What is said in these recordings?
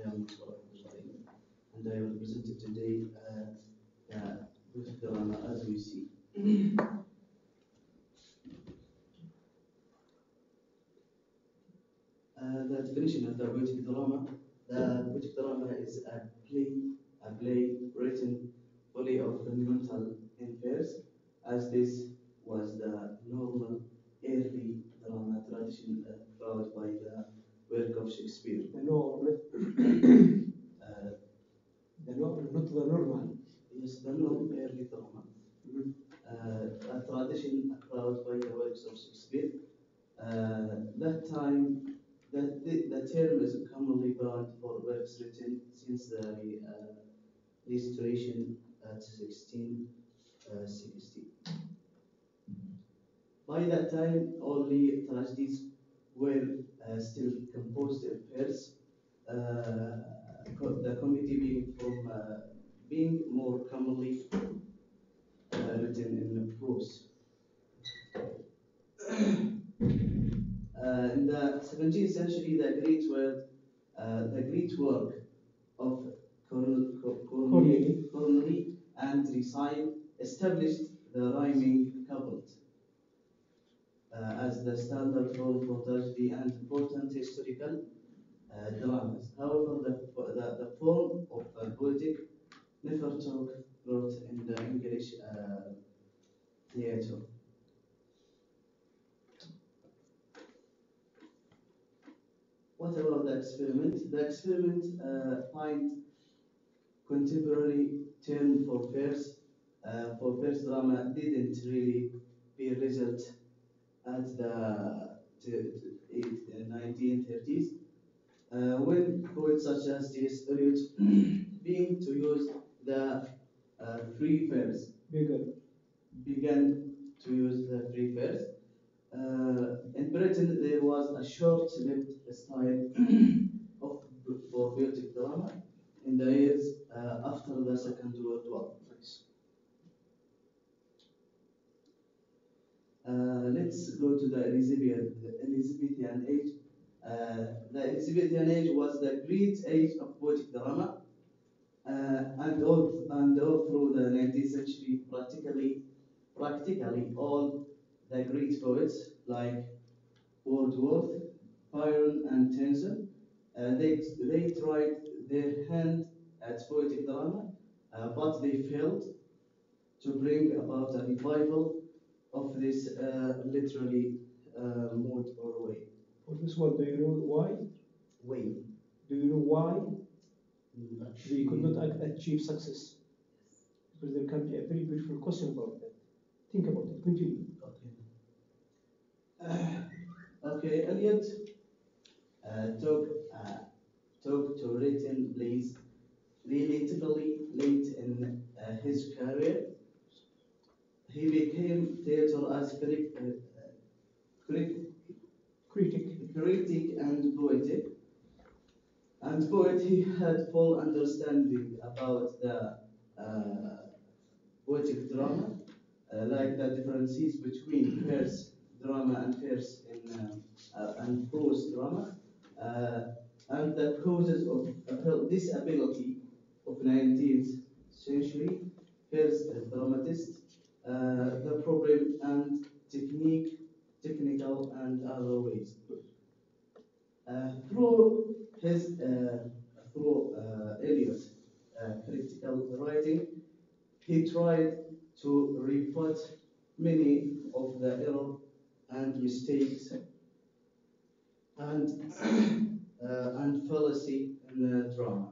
am Mustafa Abdullahi, and I will present it today with drama as we see. The definition of the poetic drama. The poetic drama is a play written fully of fundamental affairs, as this was the normal early drama tradition brought by the work of Shakespeare. Uh, not the normal. Yes, the normal early drama. A tradition brought by the works of Shakespeare. That time, the term is commonly bound for works written since the restoration at 1660. By that time, only tragedies were still composed in verse. The comedy being more commonly written in prose. In the 17th century, the great work of Corneille and Racine established the rhyming couplet as the standard form for tragedy and important historical dramas. However, the form of poetic never took root in the English theatre. What about the experiment? The experiment find contemporary term for verse drama didn't really be result at the 1930s when poets such as T.S. Eliot began to use the free verse. Began to use the free verse. In Britain, there was a short-lived style for poetic drama in the years after the Second World War. Let's go to the Elizabethan age. The Elizabethan age was the great age of poetic drama, and all through the 19th century, practically all the great poets like Wordsworth, Byron, and Tennyson, they tried their hand at poetic drama, but they failed to bring about a revival of this literary mode or way. For this one, do you know why? Way. Do you know why they could not achieve success? Because there can be a very beautiful question about that. Think about it. Continue. Okay. Eliot took to written plays relatively late in his career. He became theatre as critic and poetic. And poet, he had full understanding about the poetic drama, like the differences between verse drama and verse and prose drama, and the causes of disability of 19th century verse dramatists, the problem and technical and other ways. Through Eliot's critical writing, he tried to rebut many of the error and mistakes and fallacy in the drama.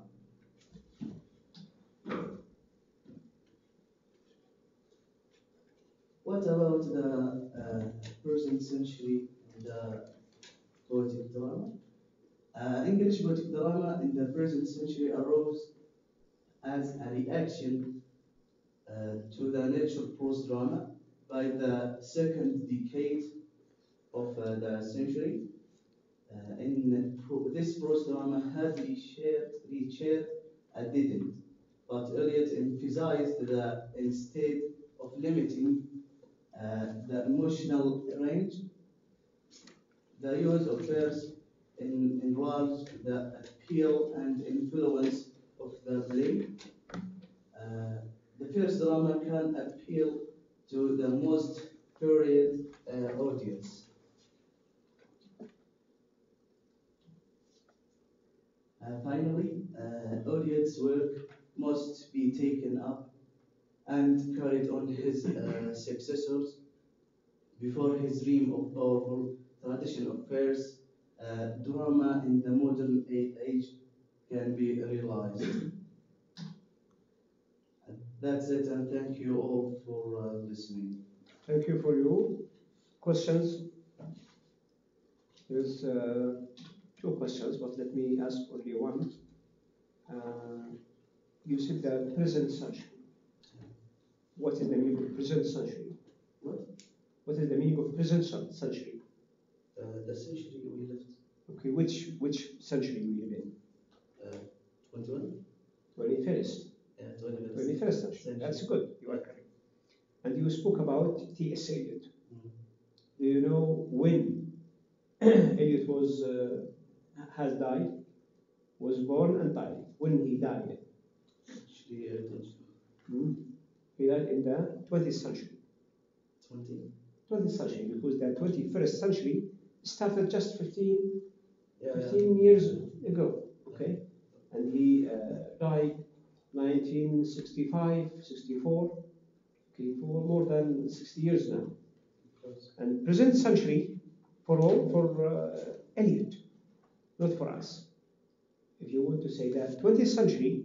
What about the present century and the poetic drama? English poetic drama in the present century arose as a reaction to the nature prose drama by the second decade of the century. This prose drama had reshaped and didn't, but Eliot emphasized that instead of limiting the emotional range, the use of verse enlarge the appeal and influence of the play. The first drama can appeal to the most varied audience. Finally, audience work must be taken up and carried on his successors before his dream of powerful tradition of fairs drama in the modern age can be realized. That's it, and thank you all for listening. Thank you for your questions. There's two questions, but let me ask only one. You said the present century. What is the meaning of present century? What? What is the meaning of present century? The century we lived. Okay, which century we live in? 21? 21st. Yeah, 21st. 21st century. That's good. You are correct. And you spoke about T.S. Eliot. Do you know when Eliot has died, was born and died? When he died? Actually, I don't know. He died in the 20th century. 20th century, because the 21st century started just 15 years ago. Okay, and he died 1965, 64. Okay, for more than 60 years now. And present century for Eliot, not for us. If you want to say that 20th century,